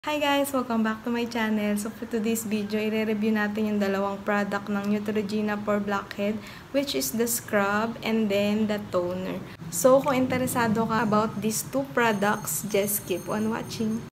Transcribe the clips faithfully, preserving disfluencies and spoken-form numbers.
Hi guys! Welcome back to my channel. So for today's video, i-review natin yung dalawang product ng Neutrogena for Blackhead, which is the scrub and then the toner. So kung interesado ka about these two products, just keep on watching.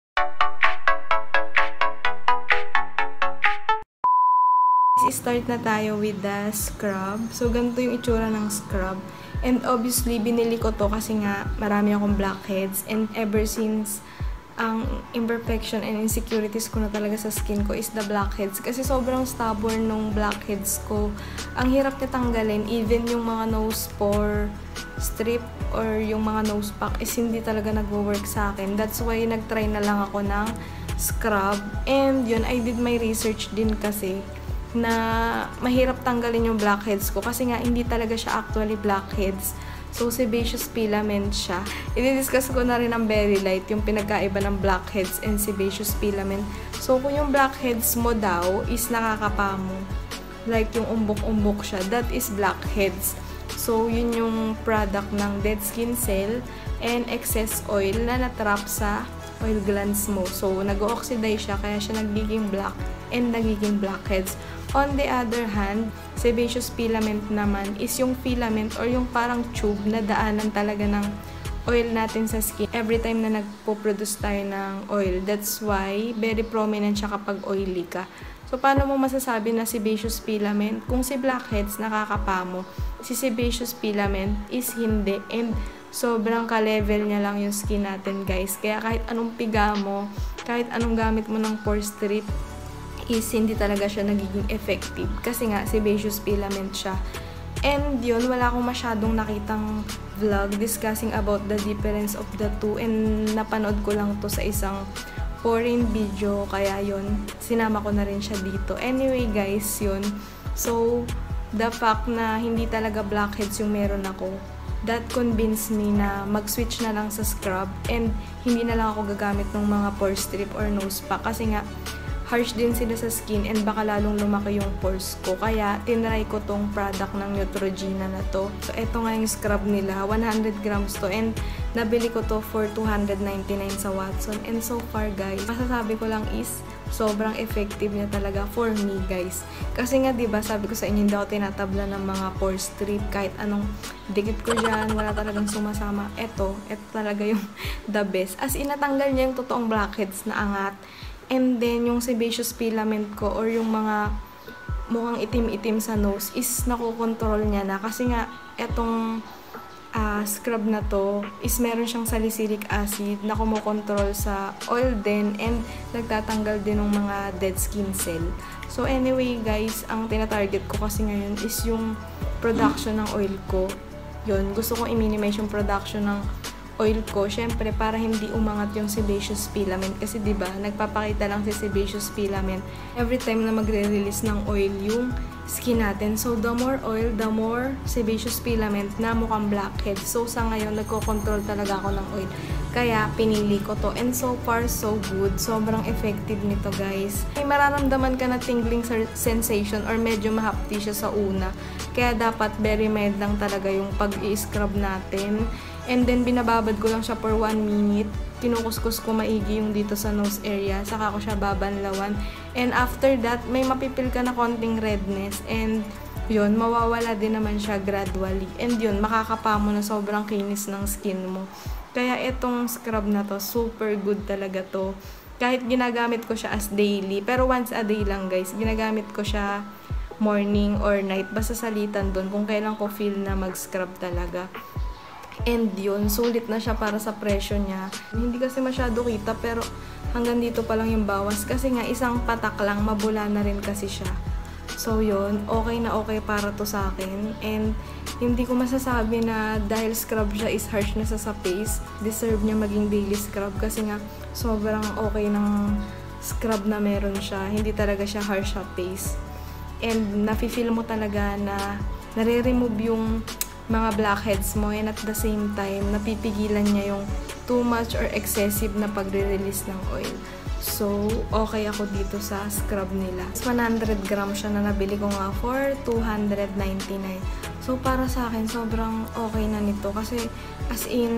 Start na tayo with the scrub. So ganito yung itsura ng scrub. And obviously, binili ko to kasi nga marami akong blackheads, and ever since ang imperfection and insecurities ko na talaga sa skin ko is the blackheads. Kasi sobrang stubborn nung blackheads ko. Ang hirap niya tanggalin. Even yung mga nose pore strip or yung mga nose pack is hindi talaga nag-work sa akin. That's why nag-try na lang ako ng scrub. And yun, I did my research din kasi na mahirap tanggalin yung blackheads ko. Kasi nga, hindi talaga siya actually blackheads. So, sebaceous filament siya. I-discuss ko na rin ang Berry Light, yung pinagkaiba ng blackheads and sebaceous filament. So, kung yung blackheads mo daw is nakakapamo, like yung umbok-umbok siya, that is blackheads. So, yun yung product ng dead skin cell and excess oil na natrap sa oil glands mo. So, nag-oxidize siya, kaya siya nagiging black and nagiging blackheads. On the other hand, sebaceous filament naman is yung filament or yung parang tube na daanan talaga ng oil natin sa skin every time na nagpo-produce tayo ng oil. That's why very prominent siya kapag oily ka. So, paano mo masasabi na sebaceous filament? Kung si blackheads nakakapamo, si sebaceous filament is hindi, and sobrang ka-level niya lang yung skin natin, guys. Kaya kahit anong piga mo, kahit anong gamit mo ng pore strip, is hindi talaga siya nagiging effective kasi nga sebaceous filament siya. And yun, wala akong masyadong nakitang vlog discussing about the difference of the two, and napanood ko lang to sa isang foreign video, kaya yun, sinama ko na rin siya dito. Anyway guys, yun. So, the fact na hindi talaga blackheads yung meron ako, that convinced me na mag-switch na lang sa scrub and hindi na lang ako gagamit ng mga pore strip or nose pack kasi nga harsh din sila sa skin and baka lalong lumaki yung pores ko. Kaya, tinry ko tong product ng Neutrogena na to. So, eto nga yung scrub nila. one hundred grams to. And, nabili ko to for two hundred ninety-nine sa Watson. And so far, guys, masasabi ko lang is sobrang effective niya talaga for me, guys. Kasi nga, diba, sabi ko sa inyo, hindi ako tinatabla ng mga pore strip. Kahit anong dikit ko dyan, wala talagang sumasama. Eto, eto talaga yung the best. As in, natanggal niya yung totoong blackheads na angat. And then, yung sebaceous filament ko or yung mga mukhang itim-itim sa nose is nakokontrol niya na. Kasi nga, etong uh, scrub na to is meron siyang salicylic acid na kumokontrol sa oil din and nagtatanggal din ng mga dead skin cell. So, anyway guys, ang tinatarget ko kasi ngayon is yung production ng oil ko. Yun, gusto kong i-minimize yung production ng oil ko, syempre para hindi umangat yung sebaceous filament kasi 'di ba, nagpapakita lang si sebaceous filament every time na magre-release ng oil yung skin natin. So the more oil, the more sebaceous filament na mukhang blackhead. So sa ngayon nagko-control talaga ako ng oil. Kaya pinili ko to, and so far so good. Sobrang effective nito, guys. May mararamdaman ka na tingling sensation or medyo mahapti siya sa una. Kaya dapat very mild lang talaga yung pag-i-scrub natin. And then, binababad ko lang siya for one minute. Kinukuskus ko maigi yung dito sa nose area. Saka ko siya babanlawan. And after that, may mapipil ka na konting redness. And yun, mawawala din naman siya gradually. And yun, makakapamo na sobrang kinis ng skin mo. Kaya itong scrub na to, super good talaga to. Kahit ginagamit ko siya as daily. Pero once a day lang, guys. Ginagamit ko siya morning or night. Basta salitan dun kung kailan ko feel na mag-scrub talaga. And yun, sulit na siya para sa presyo niya. Hindi kasi masyado kita, pero hanggang dito pa lang yung bawas. Kasi nga, isang patak lang, mabula na rin kasi siya. So yun, okay na okay para to sa akin. And hindi ko masasabi na dahil scrub siya is harsh na sa sa face, deserve niya maging daily scrub. Kasi nga, sobrang okay ng scrub na meron siya. Hindi talaga siya harsh sa face. And nafe-feel mo talaga na nare-remove yung mga blackheads mo, and at the same time, napipigilan niya yung too much or excessive na pagre-release ng oil. So, okay ako dito sa scrub nila. one hundred grams siya na nabili ko nga for two hundred ninety-nine. So, para sa akin, sobrang okay na nito. Kasi, as in,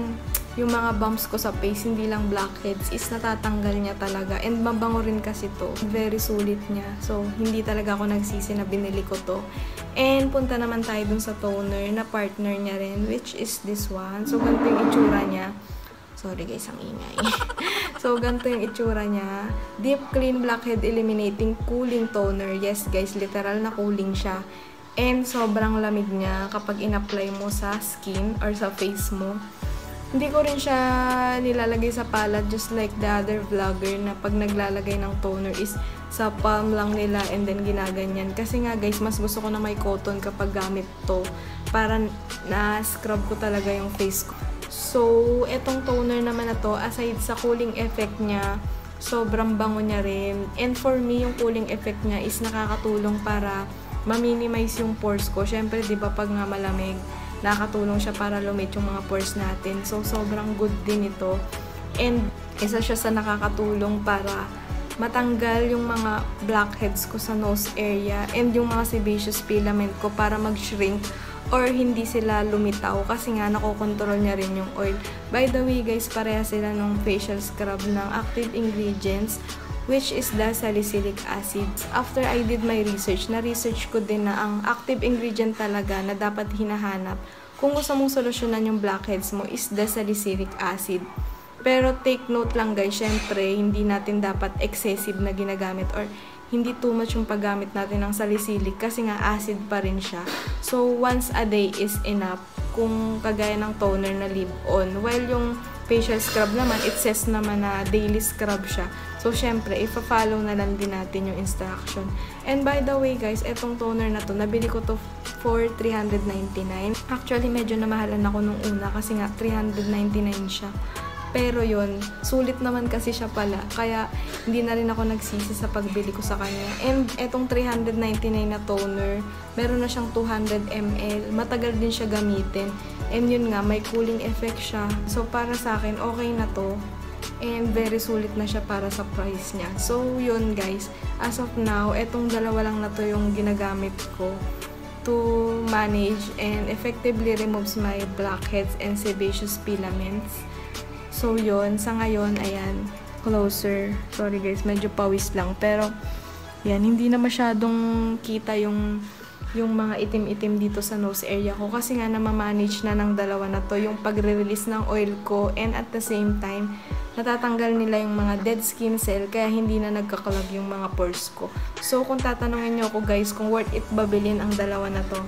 yung mga bumps ko sa face, hindi lang blackheads, is natatanggal niya talaga. And mabango rin kasi to. Very sulit niya. So, hindi talaga ako nagsisi na binili ko to. And punta naman tayo dun sa toner na partner niya rin, which is this one. So, ganito yung itsura niya. Sorry guys, ang ingay. So, ganito yung itsura niya. Deep Clean Blackhead Eliminating Cooling Toner. Yes guys, literal na cooling siya. And sobrang lamig niya kapag in-apply mo sa skin or sa face mo. Hindi ko rin siya nilalagay sa palad just like the other vlogger na pag naglalagay ng toner is sa palm lang nila and then ginaganyan. Kasi nga guys, mas gusto ko na may cotton kapag gamit to para na-scrub ko talaga yung face ko. So, etong toner naman na to, aside sa cooling effect niya, sobrang bango niya rin. And for me, yung cooling effect niya is nakakatulong para ma-minimize yung pores ko. Syempre, di ba pag nga malamig, nakakatulong siya para lumit yung mga pores natin. So, sobrang good din ito. And, isa siya sa nakakatulong para matanggal yung mga blackheads ko sa nose area and yung mga sebaceous filament ko para mag-shrink or hindi sila lumitaw kasi nga nakokontrol niya rin yung oil. By the way guys, pareha sila ng facial scrub ng active ingredients which is the salicylic acid. After I did my research, na-research ko din na ang active ingredient talaga na dapat hinahanap kung gusto mong solusyonan yung blackheads mo is the salicylic acid. Pero take note lang guys, syempre, hindi natin dapat excessive na ginagamit or hindi too much yung paggamit natin ng salicylic kasi nga acid pa rin siya. So, once a day is enough kung kagaya ng toner na leave-on. While yung facial scrub naman, it says naman na daily scrub siya. So, syempre, ipa-follow na lang din natin yung instruction. And by the way, guys, etong toner na to, nabili ko to for three hundred ninety-nine. Actually, medyo namahalan ako nung una kasi nga three hundred ninety-nine siya. Pero yun, sulit naman kasi siya pala. Kaya, hindi na rin ako nagsisi sa pagbili ko sa kanya. And etong three hundred ninety-nine na toner, meron na siyang two hundred milliliters. Matagal din siya gamitin. And yun nga, may cooling effect siya. So, para sa akin, okay na to. And very sulit na siya para sa price niya. So, yun guys. As of now, etong dalawa lang na to yung ginagamit ko to manage and effectively removes my blackheads and sebaceous filaments. So, yun. Sa ngayon, ayan. Closer. Sorry guys, medyo pawis lang. Pero, yan. Hindi na masyadong kita yung yung mga itim-itim dito sa nose area ko. Kasi nga, namamanage na ng dalawa na to yung pagre-release ng oil ko. And at the same time, natatanggal nila yung mga dead skin cell. Kaya, hindi na nagkakalag yung mga pores ko. So, kung tatanungin nyo ako guys, kung worth it ba bilhin ang dalawa na to?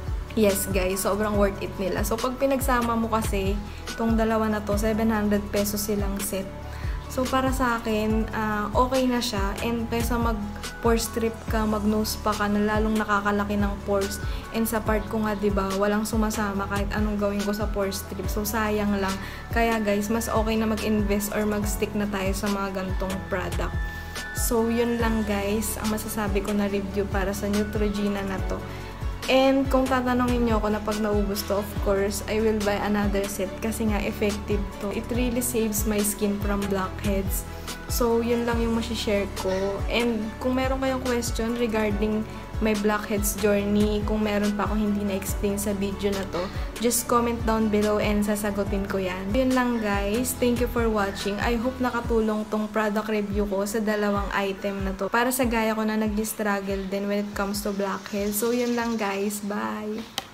Yes guys, sobrang worth it nila. So, pag pinagsama mo kasi, itong dalawa na to, seven hundred pesos silang set. So, para sa akin, uh, okay na siya. And kaysa mag-pore strip ka, mag-nose pa ka, na lalong nakakalaki ng pores. And sa part ko nga, diba, walang sumasama kahit anong gawin ko sa pore strip. So, sayang lang. Kaya guys, mas okay na mag-invest or mag-stick na tayo sa mga gantong product. So, yun lang guys, ang masasabi ko na review para sa Neutrogena na to. And kung tatanungin nyo ako na pag naubos to, of course, I will buy another set kasi nga effective to. It really saves my skin from blackheads. So, yun lang yung masishare ko. And kung meron kayong question regarding my blackheads journey, kung meron pa akong hindi na-explain sa video na to, just comment down below and sasagutin ko yan. Yun lang guys. Thank you for watching. I hope nakatulong tong product review ko sa dalawang item na to para sa gaya ko na nag-struggle din when it comes to blackheads. So, yun lang guys. Bye!